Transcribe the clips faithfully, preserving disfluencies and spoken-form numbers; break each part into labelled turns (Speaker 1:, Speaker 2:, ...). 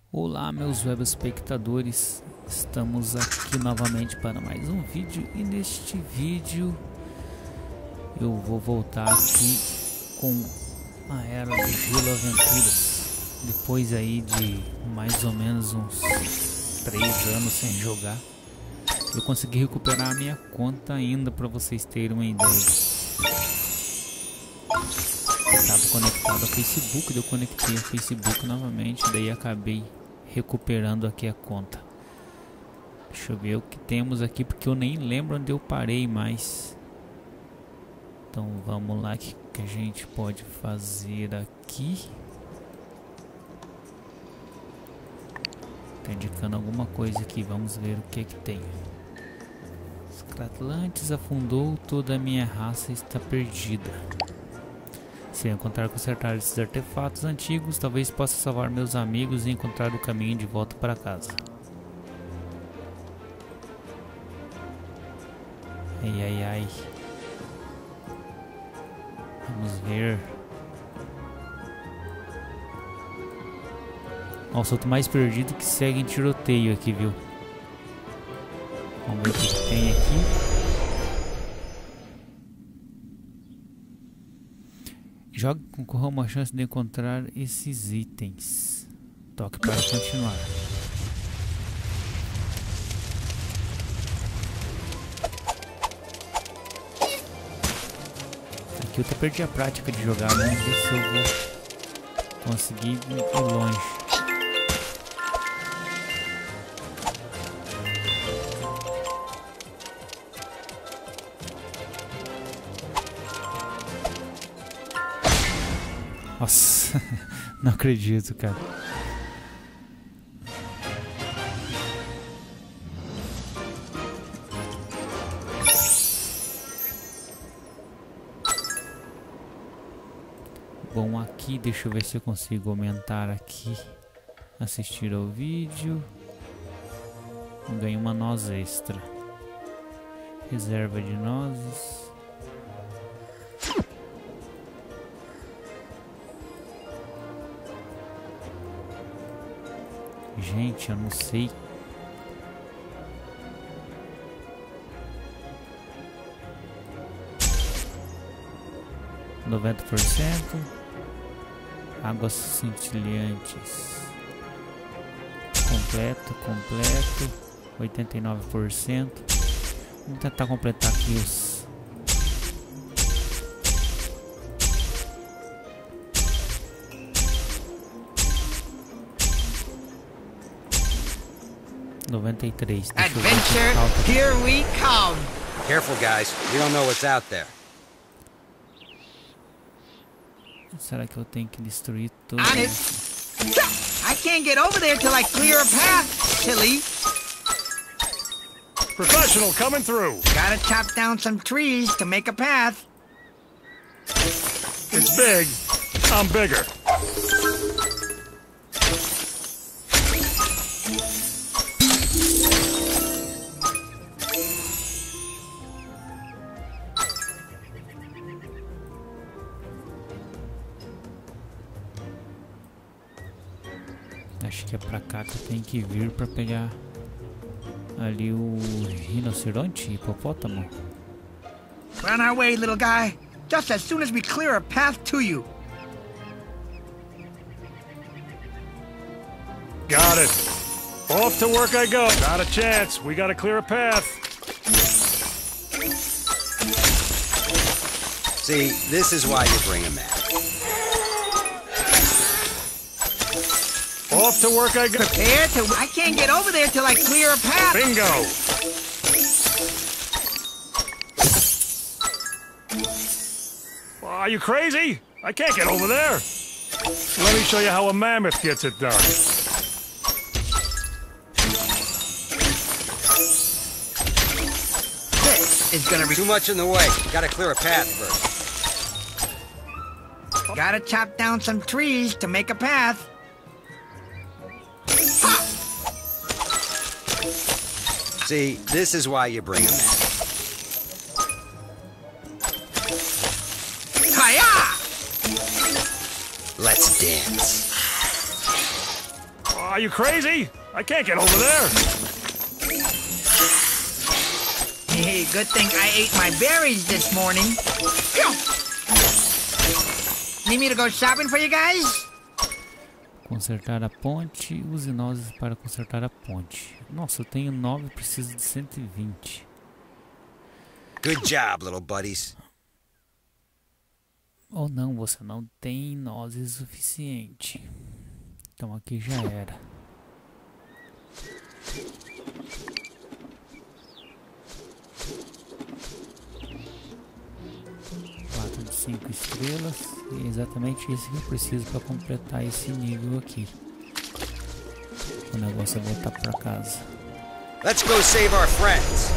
Speaker 1: Olá, meus web espectadores, estamos aqui novamente para mais um vídeo e neste vídeo eu vou voltar aqui com a Era do Gelo Aventuras. Depois aí de mais ou menos uns três anos sem jogar, eu consegui recuperar a minha conta ainda, para vocês terem uma ideia. Estava conectado ao Facebook, eu conectei ao Facebook novamente, daí acabei recuperando aqui a conta. Deixa eu ver o que temos aqui, porque eu nem lembro onde eu parei mais. Então vamos lá, que, que a gente pode fazer aqui. Tá indicando alguma coisa aqui, vamos ver o que é que tem. Atlantis afundou, toda a minha raça está perdida. Se eu encontrar e consertar esses artefatos antigos, talvez possa salvar meus amigos e encontrar o caminho de volta para casa. Ai, ai, ai. Vamos ver. Nossa, eu tô mais perdido que segue em tiroteio aqui, viu? Vamos ver o que tem aqui. Jogue concorra uma chance de encontrar esses itens. Toque para continuar. Aqui eu até perdi a prática de jogar. Vamos ver se eu vou conseguir ir longe. Nossa, não acredito, cara. Bom, aqui deixa eu ver se eu consigo aumentar aqui. Assistir ao vídeo. Ganho uma noz extra. Reserva de nozes. Gente, eu não sei. noventa por cento. Águas cintilantes. Completo, completo. oitenta e nove por cento. Vamos tentar completar aqui os... noventa e três.
Speaker 2: Adventure, here we come.
Speaker 3: Careful, guys. We don't know what's out there.
Speaker 1: Será que eu tenho que destruir tudo?
Speaker 2: Honest. I can't get over there till I clear a path, silly.
Speaker 4: Professional coming through.
Speaker 2: Gotta chop down some trees to make a path.
Speaker 4: It's big. I'm bigger.
Speaker 1: Acho que é pra cá que eu tenho que vir pra pegar ali o rinoceronte, hipopótamo.
Speaker 2: We're on our way, little guy. Just as soon as we clear a path to you.
Speaker 4: Got it. Off to work I go. Not a chance. We gotta clear a path.
Speaker 3: See, this is why you bring a map.
Speaker 4: Off to work I go.
Speaker 2: Prepare to... I can't get over there till I clear a path.
Speaker 4: Bingo. Are you crazy? I can't get over there. Let me show you how a mammoth gets it done.
Speaker 2: This is gonna be...
Speaker 3: Too much in the way. Gotta clear a path first.
Speaker 2: Gotta chop down some trees to make a path.
Speaker 3: See, this is why you bring a map.
Speaker 2: Hiya!
Speaker 3: Let's dance.
Speaker 4: Are you crazy? I can't get over there.
Speaker 2: Hey, good thing I ate my berries this morning. Phew. Need me to go shopping for you guys?
Speaker 1: Consertar a ponte. Use nozes para consertar a ponte. Nossa, eu tenho nove, preciso de cento e vinte.
Speaker 3: Good job, little buddies.
Speaker 1: Ou não, você não tem nozes suficiente. Então aqui já era. quatro de cinco estrelas. E é exatamente isso que eu preciso para completar esse nível aqui. O negócio é voltar para casa.
Speaker 3: Let's go save our friends.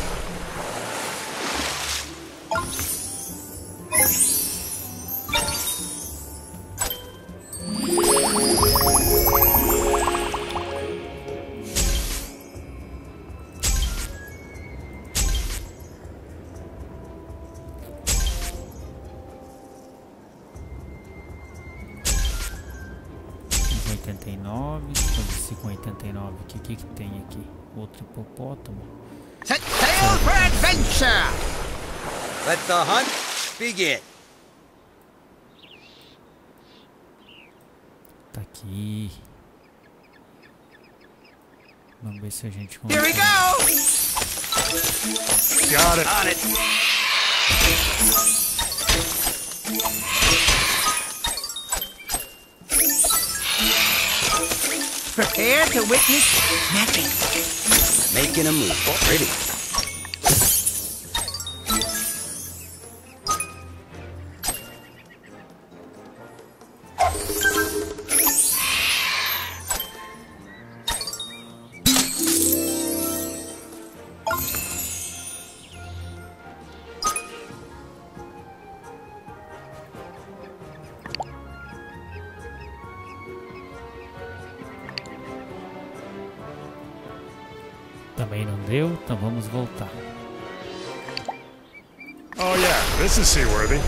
Speaker 1: oitenta e nove, com oitenta e nove, o que, que que tem aqui? Outro hipopótamo.
Speaker 2: Set sail for adventure!
Speaker 3: Let the hunt begin.
Speaker 1: Tá aqui. Vamos ver se a gente
Speaker 2: Here we
Speaker 1: consegue.
Speaker 2: go!
Speaker 4: Got it.
Speaker 3: On it.
Speaker 2: Prepare to witness magic.
Speaker 3: Making a move. Pretty.
Speaker 1: Também não deu, então vamos voltar.
Speaker 4: Oh yeah, this is seaworthy.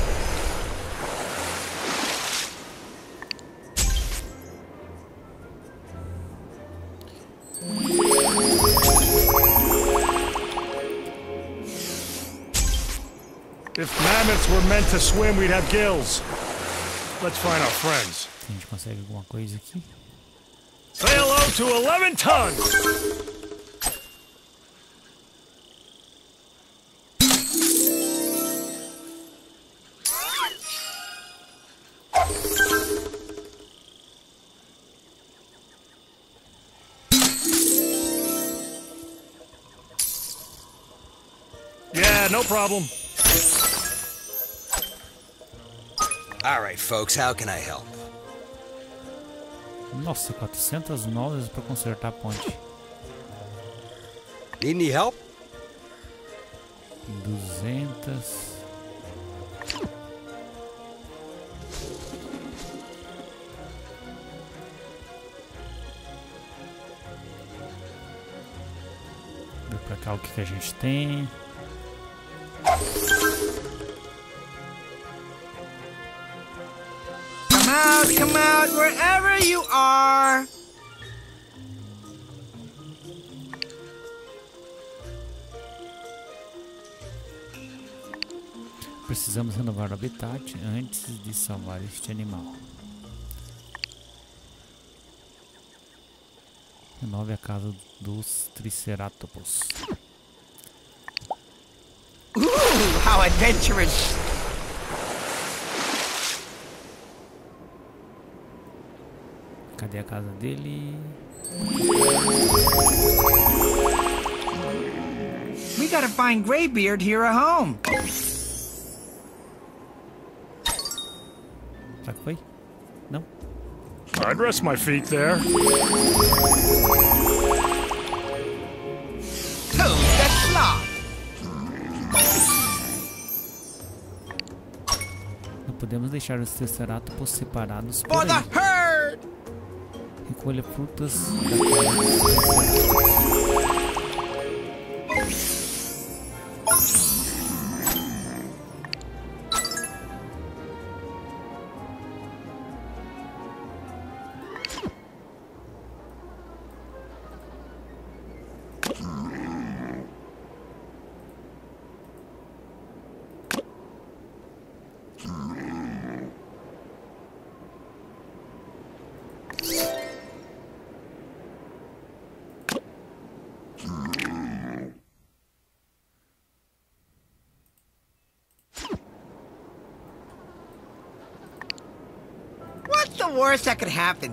Speaker 4: If mammoths were meant to swim, we'd have gills. Let's find our friends.
Speaker 1: A gente consegue alguma coisa aqui?
Speaker 4: Say hello to eleven tons! Yeah, no problem.
Speaker 3: All right, folks, how can I help?
Speaker 1: Nossa, quatrocentas nozes para consertar a ponte.
Speaker 3: Need any help?
Speaker 1: duzentas. Ver pra cá o que, que a gente tem.
Speaker 2: Come out, come out, wherever you are.
Speaker 1: Precisamos renovar o habitat antes de salvar este animal. Renove a casa dos Triceratopos.
Speaker 2: Ooh, how adventurous.
Speaker 1: Cadê a casa dele?
Speaker 2: We gotta find Greybeard here at home.
Speaker 1: Será que foi? Não?
Speaker 4: I'd rest my feet there.
Speaker 2: Oh, that's locked.
Speaker 1: Não podemos deixar os Triceratopos separados por
Speaker 2: For the
Speaker 1: aí.
Speaker 2: herd.
Speaker 1: Recolha frutas da casa dos Triceratopos.
Speaker 2: the worst that could happen?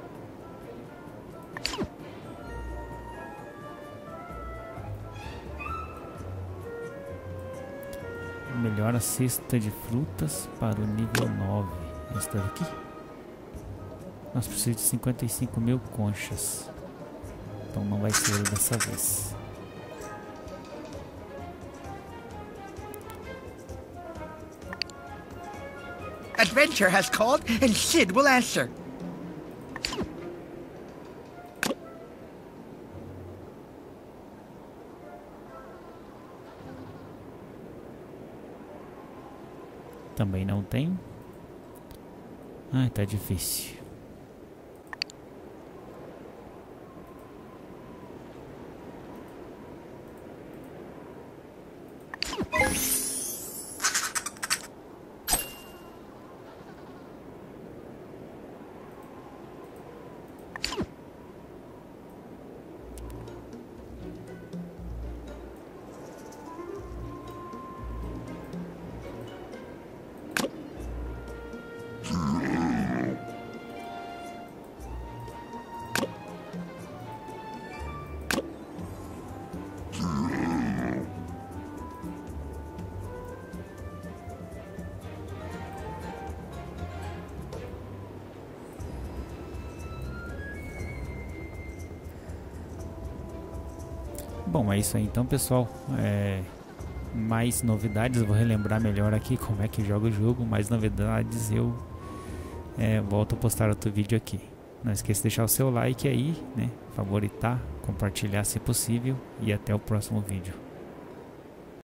Speaker 1: Melhora a cesta de frutas para o nível nove. Esta daqui? Nós precisamos de cinquenta e cinco mil conchas. Então não vai ser dessa vez.
Speaker 2: Adventure has called and Sid will answer.
Speaker 1: Também não tem. Ai, tá difícil. Bom, é isso aí então, pessoal. É, mais novidades, eu vou relembrar melhor aqui como é que joga o jogo. Mais novidades eu é, volto a postar outro vídeo aqui. Não esqueça de deixar o seu like aí, né? Favoritar, compartilhar se possível. E até o próximo vídeo.